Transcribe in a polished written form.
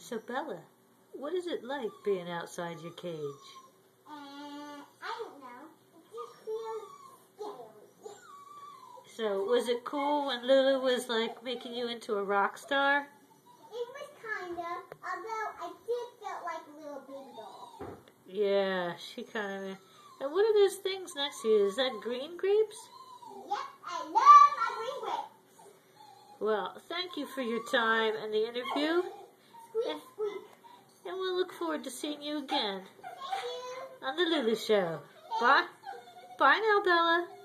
So Bella, what is it like being outside your cage? I don't know. It just feels scary. So was it cool when Lulu was like making you into a rock star? It was kind of, although I did feel like a little baby doll. Yeah, she kind of. And what are those things next to you? Is that green grapes? Yep, I love my green grapes. Well, thank you for your time and the interview. Squeak, squeak. And we'll look forward to seeing you again Thank you. on The Lulu Show. Bye. Bye now, Bella.